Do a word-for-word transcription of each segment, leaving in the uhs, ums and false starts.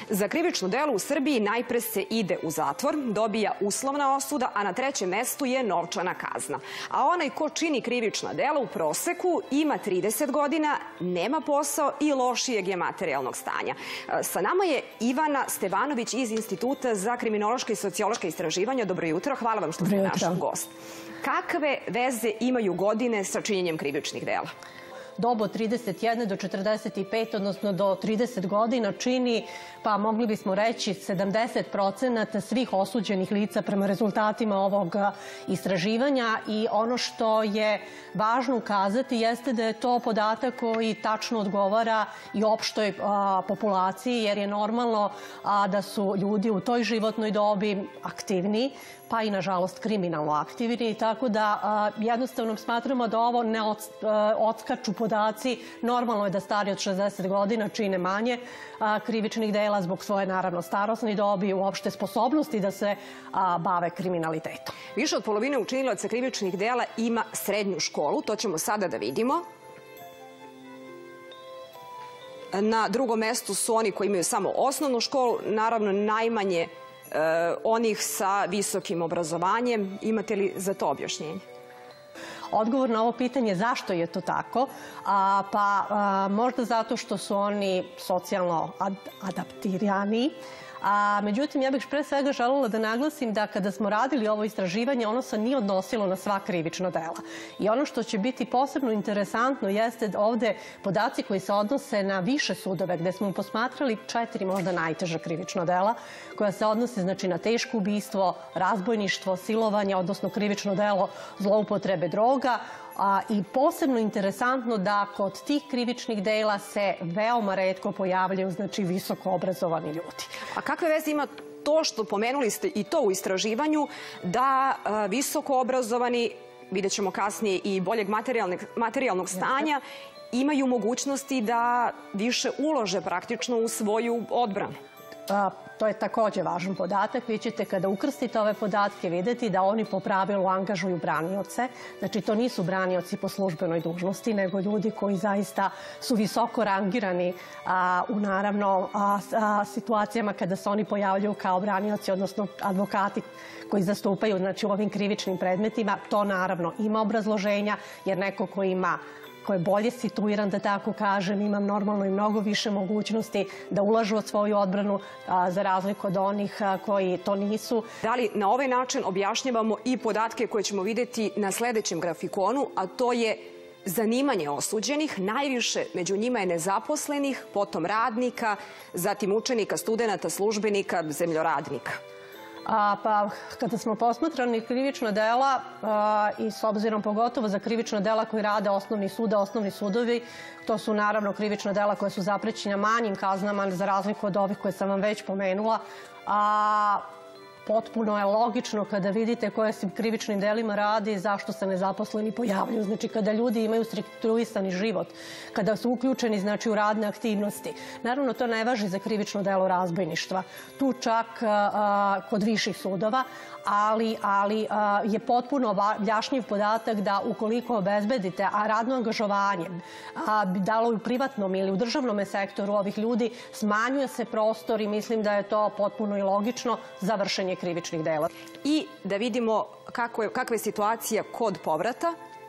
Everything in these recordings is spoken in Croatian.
Za krivično delo u Srbiji najpre se ide u zatvor, dobija uslovna osuda, a na trećem mestu je novčana kazna. A onaj ko čini krivična dela u proseku ima trideset godina, nema posao i lošijeg je materijalnog stanja. Sa nama je Ivana Stevanović iz Instituta za kriminološka i sociološka istraživanja. Dobro jutro, hvala vam što ste naš gost. Kakve veze imaju godine sa činjenjem krivičnih dela? Dob od trideset jedne do četrdeset pet, odnosno do trideset godina, čini, pa mogli bismo reći, sedamdeset procenata svih osuđenih lica prema rezultatima ovog istraživanja. I ono što je važno ukazati jeste da je to podatak koji tačno odgovara i opštoj populaciji, jer je normalno da su ljudi u toj životnoj dobi aktivni, pa i, nažalost, kriminalno aktivni. Tako da jednostavno smatramo da ovo ne odskaču podaci. Normalno je da stari od šezdeset godina čine manje krivičnih dela zbog svoje, naravno, starosne dobi i uopšte sposobnosti da se bave kriminalitetom. Više od polovine učinilaca krivičnih dela ima srednju školu. To ćemo sada da vidimo. Na drugom mestu su oni koji imaju samo osnovnu školu. Naravno, najmanje onih sa visokim obrazovanjem. Imate li za to objašnjenje? Odgovor na ovo pitanje zašto je to tako, pa možda zato što su oni socijalno adaptirani. Međutim, ja bih pre svega želela da naglasim da kada smo radili ovo istraživanje, ono se nije odnosilo na sva krivična dela. I ono što će biti posebno interesantno jeste ovde podaci koji se odnose na više sudove, gde smo posmatrali četiri možda najteža krivična dela, koja se odnose znači na teško ubistvo, razbojništvo, silovanje, odnosno krivično delo zloupotrebe droga. I posebno interesantno da kod tih krivičnih dela se veoma retko pojavljaju znači visoko obrazovani ljudi. A kakve veze ima to što pomenuli ste i to u istraživanju da visoko obrazovani, vidjet ćemo kasnije i boljeg materijalnog stanja, imaju mogućnosti da više ulože praktično u svoju odbranu? To je takođe važan podatak. Vi ćete kada ukrstite ove podatke videti da oni po pravilu angažuju branioce. Znači to nisu branioci po službenoj dužnosti, nego ljudi koji zaista su visoko rangirani u naravno situacijama kada se oni pojavljuju kao branioci, odnosno advokati koji zastupaju znači u ovim krivičnim predmetima. To naravno ima obrazloženja, jer neko ko ima ko je bolje situiran, da tako kažem, ima normalno i mnogo više mogućnosti da ulažu od svoju odbranu za razliku od onih koji to nisu. Da li na ovaj način objašnjavamo i podatke koje ćemo videti na sledećem grafikonu, a to je zanimanje osuđenih, najviše među njima je nezaposlenih, potom radnika, zatim učenika, studenata, službenika, zemljoradnika? Pa kada smo posmatrali krivična dela i s obzirom pogotovo za krivična dela koji rade osnovni sud, osnovni sudovi, to su naravno krivična dela koja su zaprećena manjim kaznama za razliku od ovih koje sam vam već pomenula. Potpuno je logično kada vidite koje se krivičnim delima radi i zašto se nezaposleni pojavljuju. Znači kada ljudi imaju strukturisani život, kada su uključeni znači u radne aktivnosti. Naravno to ne važi za krivično delo razbojništva. Tu čak kod viših sudova, ali je potpuno objašnjiv podatak da ukoliko obezbedite radno angažovanje, da li u privatnom ili u državnom sektoru ovih ljudi, smanjuje se prostor i mislim da je to potpuno i logično za vršenje krivičnih dela. I da vidimo kakva je situacija kod povrata.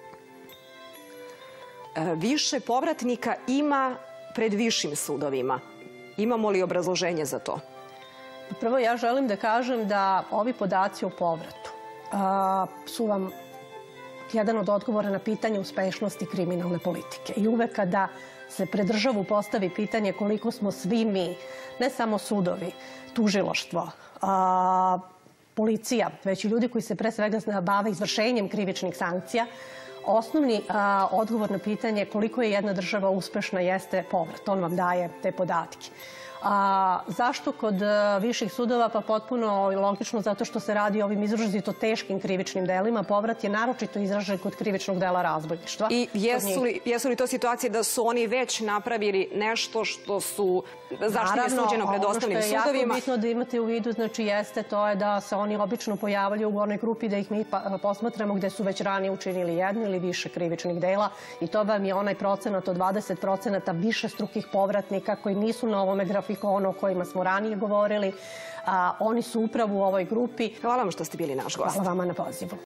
Više povratnika ima pred višim sudovima. Imamo li obrazloženje za to? Prvo, ja želim da kažem da ovi podaci o povratu su vam jedan od odgovora na pitanje uspešnosti kriminalne politike. I uvek kada se pred državu postavi pitanje koliko smo svi mi, ne samo sudovi, tužilaštvo, policija, već i ljudi koji se pre svega bave izvršenjem krivičnih sankcija, osnovni odgovor na pitanje koliko je jedna država uspešna jeste povrat. On vam daje te podatke. Zašto kod viših sudova? Pa potpuno logično zato što se radi o ovim izrazito teškim krivičnim delima. Povrat je naročito izražen kod krivičnog dela razbojništva. I jesu li to situacije da su oni već napravili nešto što su zašto je suđeno pred osnovnim sudovima? Ono što je jako bitno da imate u vidu, znači jeste to je da se oni obično pojavljaju u onoj grupi da ih mi posmatramo gde su već ranije učinili jedno ili više krivičnih dela i to vam je onaj procenat od dvadeset procenata više strukih povratnika koji nisu na ovome grafiku koliko ono o kojima smo ranije govorili. Oni su upravo u ovoj grupi. Hvala vam što ste bili naš gost. Hvala vama na pozivu.